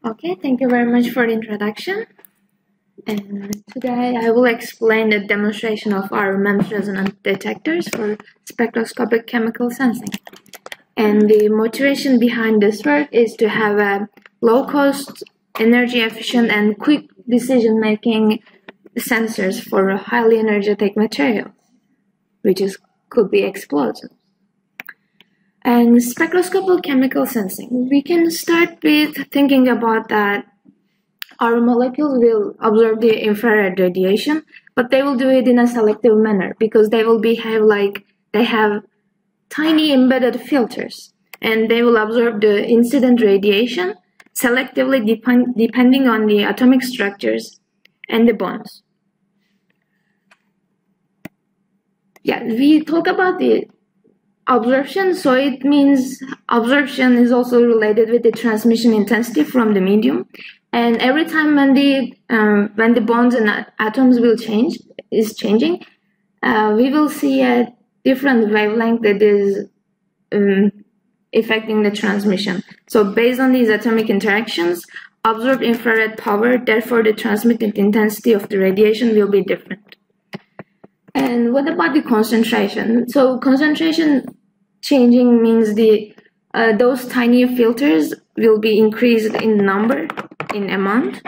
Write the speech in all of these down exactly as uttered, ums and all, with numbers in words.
Okay, thank you very much for the introduction. And today I will explain the demonstration of our MEMS resonant detectors for spectroscopic chemical sensing. And the motivation behind this work is to have a low-cost, energy-efficient, and quick decision-making sensors for highly energetic materials, which is, could be explosive. And spectroscopic chemical sensing, we can start with thinking about that our molecules will absorb the infrared radiation, but they will do it in a selective manner because they will behave like they have tiny embedded filters, and they will absorb the incident radiation selectively depend depending on the atomic structures and the bonds. Yeah, we talk about the absorption, so it means absorption is also related with the transmission intensity from the medium. And every time when the um, when the bonds and atoms will change is changing, uh, we will see a different wavelength that is um, affecting the transmission. So based on these atomic interactions, absorbed infrared power, therefore the transmitted intensity of the radiation will be different. And what about the concentration? So concentration changing means the uh, those tiny filters will be increased in number, in amount.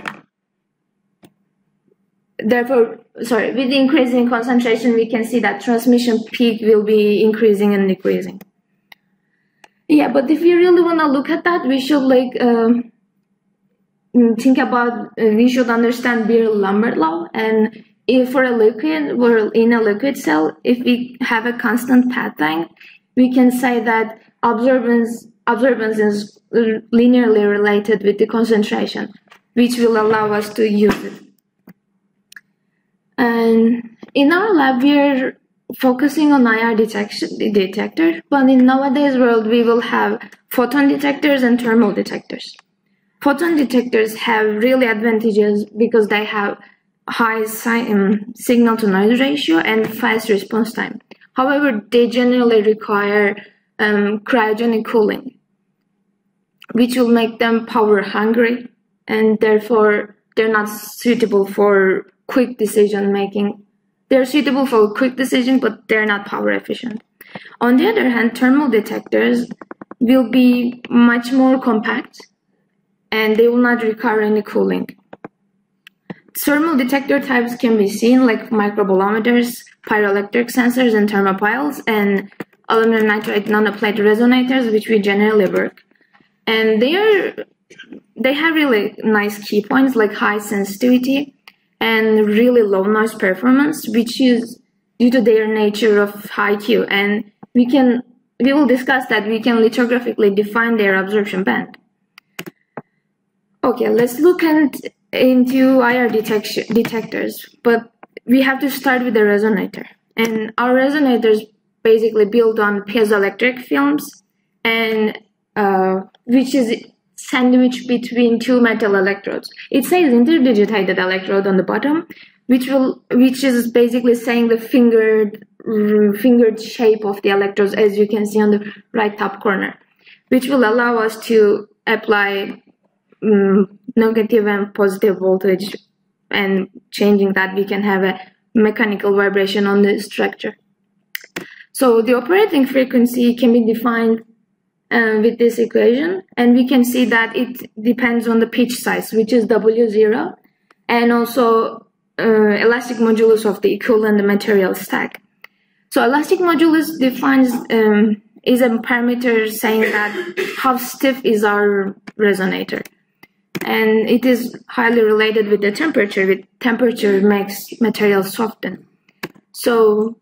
Therefore, sorry, with the increase in concentration, we can see that transmission peak will be increasing and decreasing. Yeah, but if you really want to look at that, we should like um, think about, uh, we should understand Beer-Lambert law. And if for a liquid, we're in a liquid cell, if we have a constant path length, we can say that absorbance, absorbance is linearly related with the concentration, which will allow us to use it. And in our lab, we are focusing on I R detection, detector, but in nowadays world, we will have photon detectors and thermal detectors. Photon detectors have really advantages because they have high um, signal-to-noise ratio and fast response time. However, they generally require um, cryogenic cooling, which will make them power hungry, and therefore they're not suitable for quick decision making. They're suitable for quick decision, but they're not power efficient. On the other hand, thermal detectors will be much more compact, and they will not require any cooling. Thermal detector types can be seen like microbolometers, pyroelectric sensors and thermopiles, and aluminum nitride nanoplate resonators, which we generally work. And they are, they have really nice key points like high sensitivity and really low noise performance, which is due to their nature of high Q. And we can, we will discuss that we can lithographically define their absorption band. Okay, let's look at into I R detection, detectors, but we have to start with the resonator. And our resonators basically built on piezoelectric films, and uh, which is sandwiched between two metal electrodes. It says interdigitated electrode on the bottom, which will, which is basically saying the fingered, fingered shape of the electrodes, as you can see on the right top corner, which will allow us to apply um, negative and positive voltage, and changing that we can have a mechanical vibration on the structure. So the operating frequency can be defined uh, with this equation, and we can see that it depends on the pitch size, which is W zero, and also uh, elastic modulus of the equivalent material stack. So elastic modulus defines um, is a parameter saying that how stiff is our resonator. And it is highly related with the temperature. With temperature makes material soften. So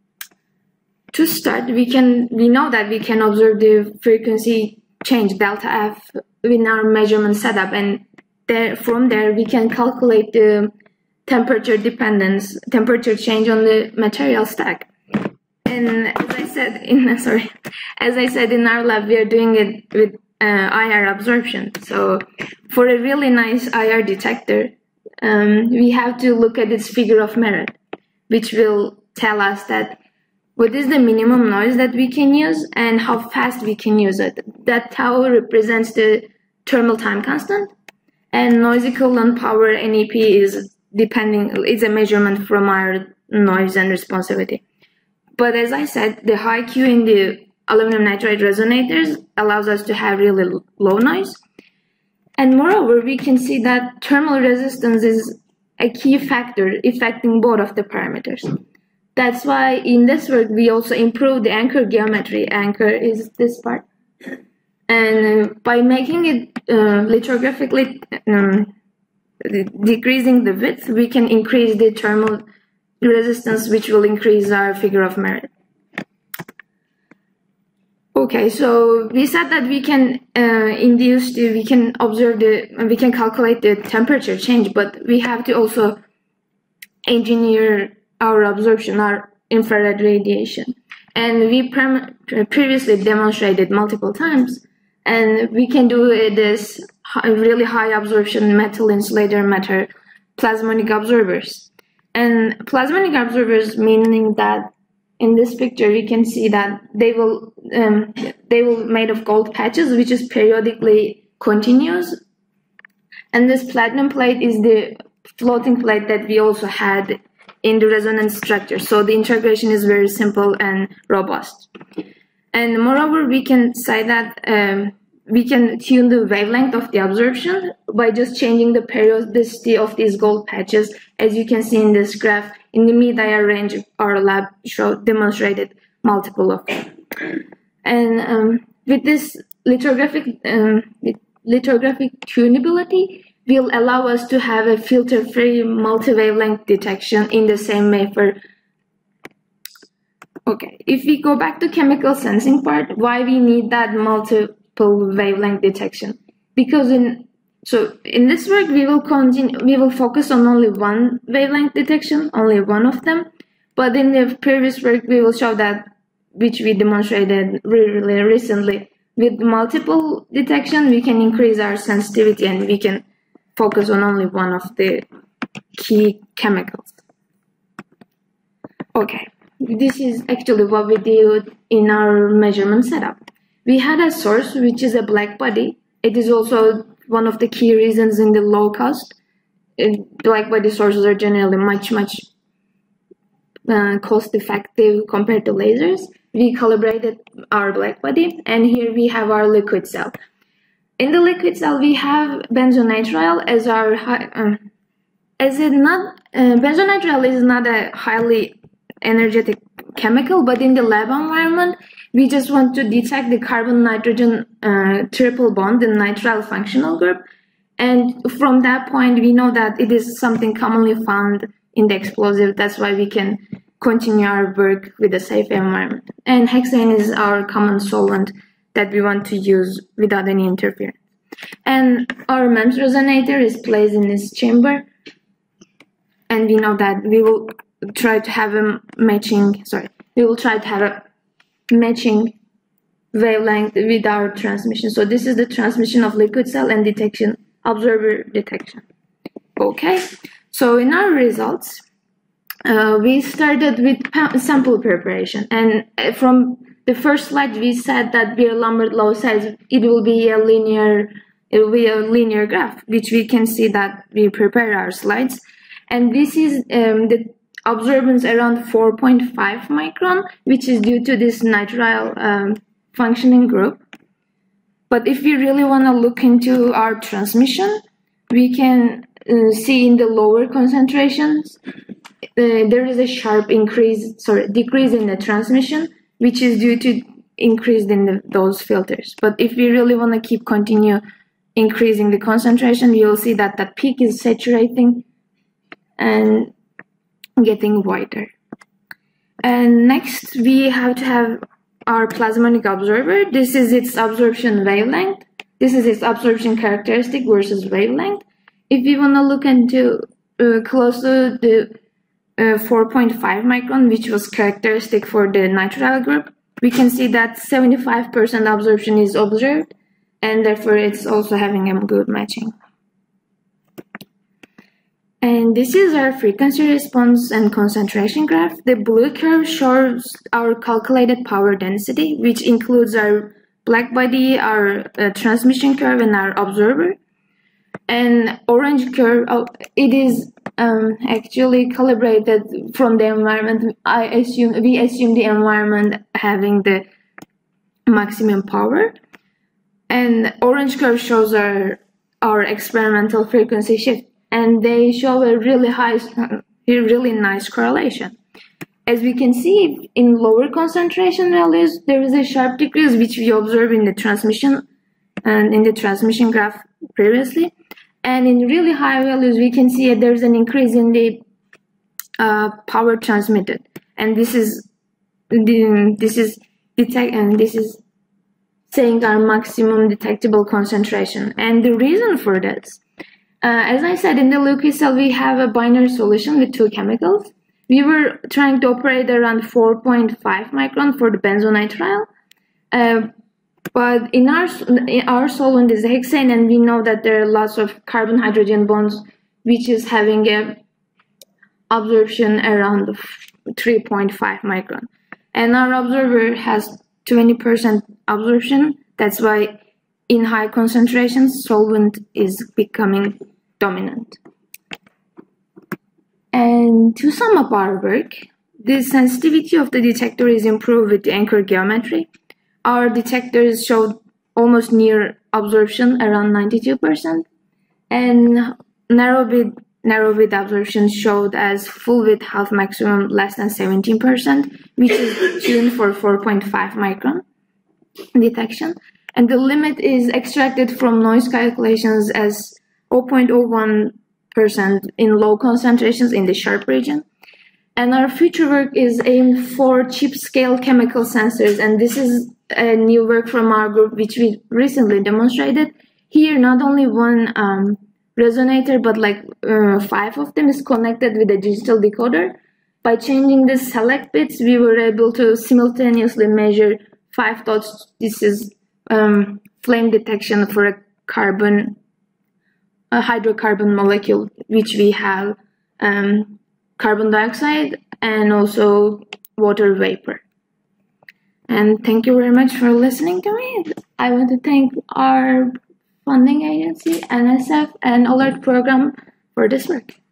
to start, we can we know that we can observe the frequency change delta F in our measurement setup, and there from there we can calculate the temperature dependence, temperature change on the material stack. And as I said in sorry, as I said in our lab, we are doing it with Uh, I R absorption. So for a really nice I R detector, um, we have to look at its figure of merit, which will tell us that what is the minimum noise that we can use and how fast we can use it. That tau represents the thermal time constant, and noise equivalent power N E P is depending is a measurement from our noise and responsivity. But as I said, the high Q in the aluminum nitride resonators allows us to have really low noise. And moreover, we can see that thermal resistance is a key factor affecting both of the parameters. That's why in this work, we also improve the anchor geometry. Anchor is this part. And by making it uh, lithographically um, decreasing the width, we can increase the thermal resistance, which will increase our figure of merit. Okay, so we said that we can uh, induce the, we can observe the, we can calculate the temperature change, but we have to also engineer our absorption, our infrared radiation. And we previously demonstrated multiple times, and we can do this really high absorption metal insulator matter plasmonic absorbers. And plasmonic absorbers meaning that in this picture we can see that they will um, they will made of gold patches, which is periodically continuous. And this platinum plate is the floating plate that we also had in the resonance structure. So the integration is very simple and robust. And moreover, we can say that um, we can tune the wavelength of the absorption by just changing the periodicity of these gold patches. As you can see in this graph, in the mid-I R range, our lab showed demonstrated multiple of them. And um, with this lithographic um, lithographic tunability, will allow us to have a filter-free multi-wavelength detection in the same wafer. Okay, if we go back to chemical sensing part, why we need that multiple wavelength detection? Because in so in this work we will continue, we will focus on only one wavelength detection, only one of them. But in the previous work we will show that, which we demonstrated really recently, with multiple detection we can increase our sensitivity and we can focus on only one of the key chemicals. Okay, this is actually what we did in our measurement setup. We had a source which is a black body. It is also one of the key reasons in the low cost. Black body sources are generally much, much uh, cost effective compared to lasers. We calibrated our black body, and here we have our liquid cell. In the liquid cell, we have benzonitrile as our high, um, as it not uh, benzonitrile is not a highly energetic chemical, but in the lab environment, we just want to detect the carbon-nitrogen uh, triple bond, the nitrile functional group, and from that point, we know that it is something commonly found in the explosive. That's why we can continue our work with a safe environment. And hexane is our common solvent that we want to use without any interference. And our MEMS resonator is placed in this chamber, and we know that we will try to have a matching, sorry, we will try to have a matching wavelength with our transmission. So this is the transmission of liquid cell and detection, observer detection. Okay, so in our results, uh, we started with sample preparation, and from the first slide, we said that Beer-Lambert law says it will be a linear, it will be a linear graph, which we can see that we prepare our slides. And this is um, the absorbance around four point five micron, which is due to this nitrile um, functioning group. But if we really want to look into our transmission, we can uh, see in the lower concentrations, uh, there is a sharp increase, sorry, decrease in the transmission, which is due to increase in the, those filters. But if we really want to keep continue increasing the concentration, you'll see that the peak is saturating and getting wider. And next, we have to have our plasmonic absorber. This is its absorption wavelength. This is its absorption characteristic versus wavelength. If we want to look into uh, close to the Uh, four point five micron, which was characteristic for the nitrile group, we can see that seventy-five percent absorption is observed, and therefore it's also having a good matching. And this is our frequency response and concentration graph. The blue curve shows our calculated power density, which includes our black body, our uh, transmission curve, and our observer. And orange curve, oh, it is um, actually calibrated from the environment. I assume we assume the environment having the maximum power. And orange curve shows our our experimental frequency shift, and they show a really high, a really nice correlation. As we can see, in lower concentration values, there is a sharp decrease, which we observe in the transmission and in the transmission graph previously. And in really high values, we can see that there's an increase in the uh, power transmitted. And this is the, this is detect and this is saying our maximum detectable concentration. And the reason for this, uh, as I said, in the Lucas cell, we have a binary solution with two chemicals. We were trying to operate around four point five micron for the benzonitrile, uh, but in our in our solvent is hexane, and we know that there are lots of carbon-hydrogen bonds, which is having a absorption around three point five micron, and our observer has twenty percent absorption. That's why in high concentrations, solvent is becoming dominant. And to sum up our work, the sensitivity of the detector is improved with the anchor geometry. Our detectors showed almost near absorption, around ninety-two percent, and narrow width, narrow width absorption showed as full width half maximum less than seventeen percent, which is tuned for four point five micron detection. And the limit is extracted from noise calculations as zero point zero one percent in low concentrations in the sharp region. And our future work is aimed for chip scale chemical sensors, and this is a new work from our group which we recently demonstrated. Here not only one um, resonator but like uh, five of them is connected with a digital decoder. By changing the select bits, we were able to simultaneously measure five dots. This is um, flame detection for a carbon a hydrocarbon molecule, which we have um, carbon dioxide and also water vapor. And thank you very much for listening to me. I want to thank our funding agency, N S F, and Alert Program for this work.